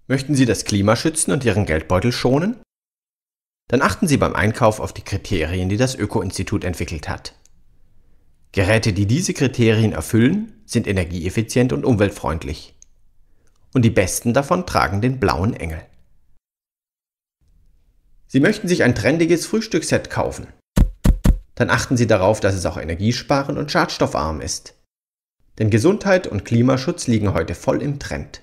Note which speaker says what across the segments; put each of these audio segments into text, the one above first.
Speaker 1: Möchten Sie das Klima schützen und Ihren Geldbeutel schonen? Dann achten Sie beim Einkauf auf die Kriterien, die das Öko-Institut entwickelt hat. Geräte, die diese Kriterien erfüllen, sind energieeffizient und umweltfreundlich. Und die besten davon tragen den blauen Engel. Sie möchten sich ein trendiges Frühstücksset kaufen. Dann achten Sie darauf, dass es auch energiesparend und schadstoffarm ist. Denn Gesundheit und Klimaschutz liegen heute voll im Trend.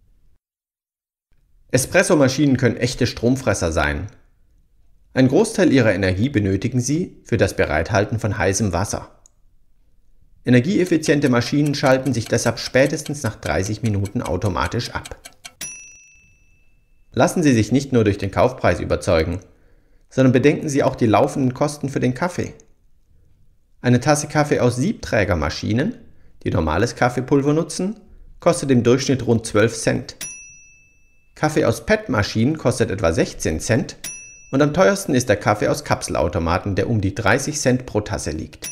Speaker 1: Espressomaschinen können echte Stromfresser sein. Ein Großteil ihrer Energie benötigen sie für das Bereithalten von heißem Wasser. Energieeffiziente Maschinen schalten sich deshalb spätestens nach 30 Minuten automatisch ab. Lassen Sie sich nicht nur durch den Kaufpreis überzeugen, sondern bedenken Sie auch die laufenden Kosten für den Kaffee. Eine Tasse Kaffee aus Siebträgermaschinen, die normales Kaffeepulver nutzen, kostet im Durchschnitt rund 12 Cent. Kaffee aus PET-Maschinen kostet etwa 16 Cent und am teuersten ist der Kaffee aus Kapselautomaten, der um die 30 Cent pro Tasse liegt.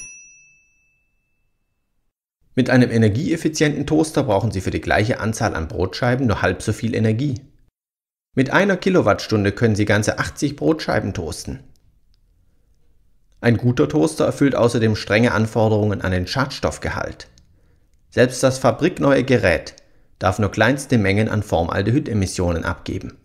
Speaker 1: Mit einem energieeffizienten Toaster brauchen Sie für die gleiche Anzahl an Brotscheiben nur halb so viel Energie. Mit einer Kilowattstunde können Sie ganze 80 Brotscheiben toasten. Ein guter Toaster erfüllt außerdem strenge Anforderungen an den Schadstoffgehalt. Selbst das fabrikneue Gerät darf nur kleinste Mengen an Formaldehydemissionen abgeben.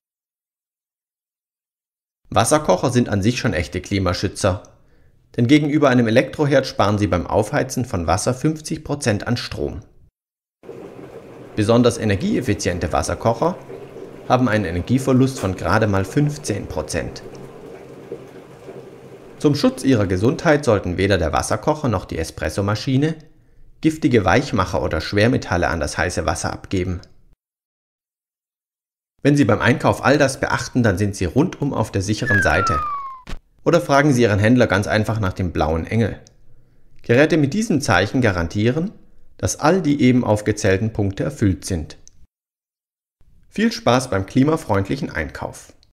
Speaker 1: Wasserkocher sind an sich schon echte Klimaschützer, denn gegenüber einem Elektroherd sparen sie beim Aufheizen von Wasser 50% an Strom. Besonders energieeffiziente Wasserkocher haben einen Energieverlust von gerade mal 15%. Zum Schutz ihrer Gesundheit sollten weder der Wasserkocher noch die Espressomaschine giftige Weichmacher oder Schwermetalle an das heiße Wasser abgeben. Wenn Sie beim Einkauf all das beachten, dann sind Sie rundum auf der sicheren Seite. Oder fragen Sie Ihren Händler ganz einfach nach dem blauen Engel. Geräte mit diesem Zeichen garantieren, dass all die eben aufgezählten Punkte erfüllt sind. Viel Spaß beim klimafreundlichen Einkauf!